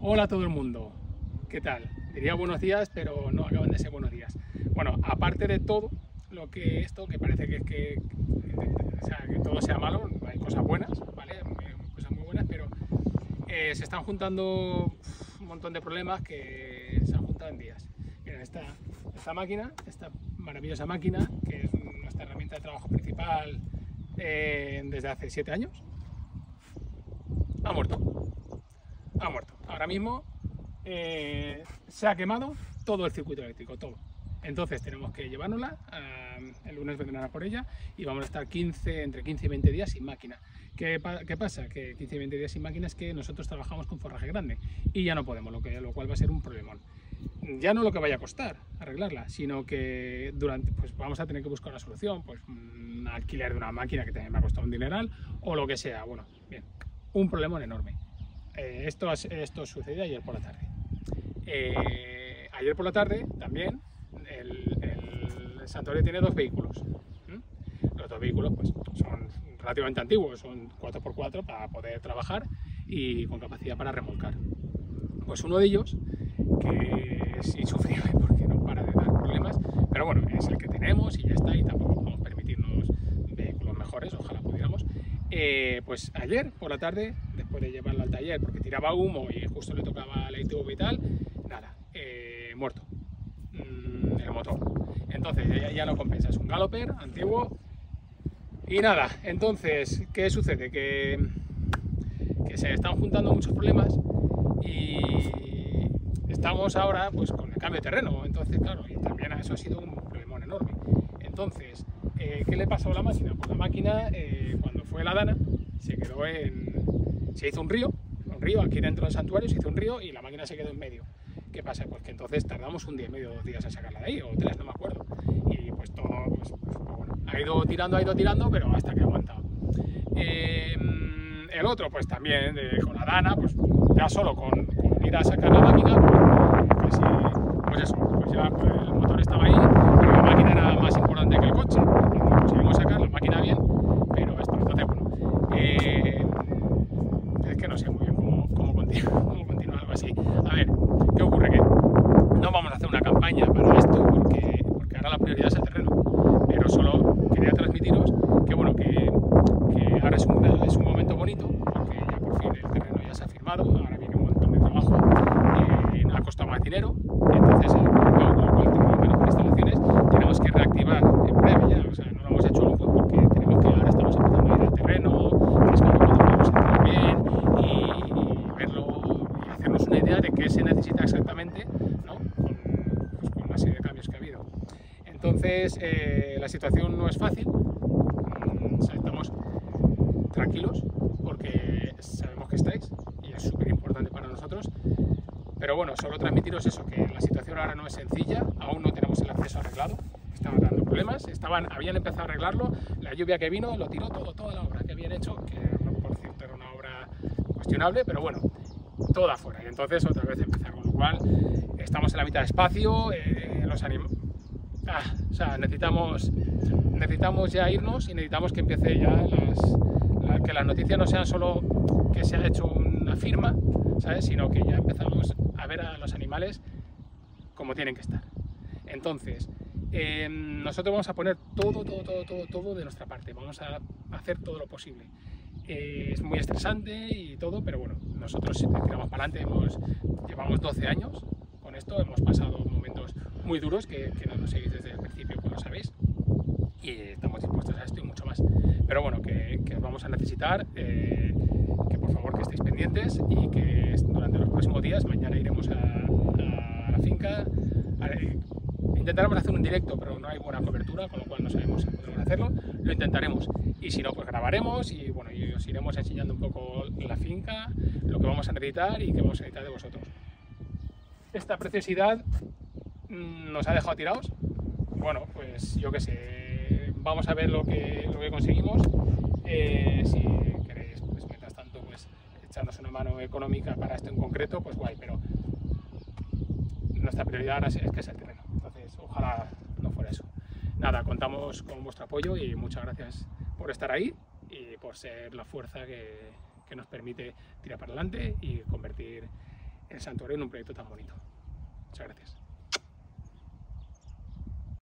Hola a todo el mundo, ¿qué tal? Diría buenos días, pero no acaban de ser buenos días. Bueno, aparte de todo lo que esto, que parece que todo sea malo, hay cosas buenas, ¿vale? Cosas muy buenas, pero se están juntando un montón de problemas que se han juntado en días. Miren, esta máquina, esta maravillosa máquina, que es nuestra herramienta de trabajo principal desde hace 7 años, ha muerto. Ha muerto. Ahora mismo se ha quemado todo el circuito eléctrico, todo. Entonces tenemos que llevárnosla, el lunes vendrán a por ella y vamos a estar entre 15 y 20 días sin máquina. ¿Qué pasa? Que 15 y 20 días sin máquina es que nosotros trabajamos con forraje grande y ya no podemos, lo cual va a ser un problemón. Ya no lo que vaya a costar arreglarla, sino que pues vamos a tener que buscar una solución, pues un alquiler de una máquina que también me ha costado un dineral o lo que sea. Bueno, bien, un problemón enorme. Esto sucedió ayer por la tarde. Ayer por la tarde también el santuario tiene 2 vehículos. Los 2 vehículos pues, son relativamente antiguos, son 4x4 para poder trabajar y con capacidad para remolcar. Pues uno de ellos, que es insufrible porque no para de dar problemas, pero bueno, es el que tenemos y ya está, y tampoco podemos permitirnos vehículos mejores, ojalá pudiéramos. Pues ayer por la tarde, después de llevarlo al taller porque tiraba humo y justo le tocaba la ITV y tal, nada, muerto el motor. Entonces ya no compensa, es un Galloper antiguo y nada. Entonces, ¿qué sucede? Que se están juntando muchos problemas y estamos ahora pues con el cambio de terreno. Entonces, claro, y también eso ha sido un problemón enorme. Entonces, ¿qué le pasó a la máquina? Pues la máquina, cuando fue la dana, se hizo un río aquí dentro del santuario, se hizo un río y la máquina se quedó en medio. ¿Qué pasa? Pues que entonces tardamos un día y medio, 2 días a sacarla de ahí, o 3, no me acuerdo. Y pues todo, pues bueno, ha ido tirando, pero hasta que ha aguantado. El otro, pues también, con la dana, pues ya solo con ir a sacar la máquina, pues ya el motor estaba ahí, pero la máquina era más importante que el coche. Conseguimos sacar la máquina bien, pero esto, entonces, bueno, es que no sé muy bien cómo continúa algo así. A ver, ¿qué ocurre? Que no vamos a hacer una campaña para esto porque ahora la prioridad es el terreno, pero solo quería transmitiros que bueno, que ahora es un momento bonito porque ya por fin el terreno ya se ha firmado, ahora viene un montón de trabajo, ha costado más dinero, entonces tenemos menos instalaciones, tenemos que reactivar en breve ya, o sea, no lo hemos hecho aún porque ahora estamos empezando a ir al terreno, rascando cuando podemos entrar bien y verlo y hacernos una idea de qué se necesita exactamente, ¿no? Con una serie de cambios que ha habido. Entonces, la situación no es fácil, o sea, estamos tranquilos porque sabemos que estáis y es súper importante para nosotros, pero bueno, solo transmitiros eso, que la situación ahora no es sencilla, aún no tenemos el acceso arreglado, estaban dando problemas, habían empezado a arreglarlo, la lluvia que vino lo tiró toda la obra que habían hecho, que por cierto era una obra cuestionable, pero bueno, toda afuera, y entonces otra vez empezar, con lo cual estamos en la mitad de espacio, o sea, necesitamos ya irnos y necesitamos que empiece ya que las noticias no sean solo que se ha hecho una firma, ¿sabes? Sino que ya empezamos a ver a los animales como tienen que estar. Entonces, nosotros vamos a poner todo de nuestra parte, vamos a hacer todo lo posible. Es muy estresante y todo, pero bueno, nosotros si tiramos para adelante, llevamos 12 años con esto, hemos pasado momentos muy duros que no nos seguís desde el principio, pues lo sabéis, y estamos dispuestos a esto y mucho más. Pero bueno, que os vamos a necesitar, que por favor que estéis pendientes y que durante los próximos días, mañana iremos a la finca, intentaremos hacer un directo, pero no hay buena cobertura, con lo cual no sabemos si podremos hacerlo, lo intentaremos, y si no, pues grabaremos y bueno, y os iremos enseñando un poco la finca, lo que vamos a necesitar y qué vamos a necesitar de vosotros. Esta preciosidad nos ha dejado tirados, bueno, pues yo qué sé, vamos a ver lo que conseguimos, si queréis, pues mientras tanto, pues echarnos una mano económica para esto en concreto, pues guay, pero nuestra prioridad ahora es que es el terreno, entonces ojalá no fuera eso. Nada, contamos con vuestro apoyo y muchas gracias por estar ahí y por ser la fuerza que nos permite tirar para adelante y convertir el santuario en un proyecto tan bonito. Muchas gracias.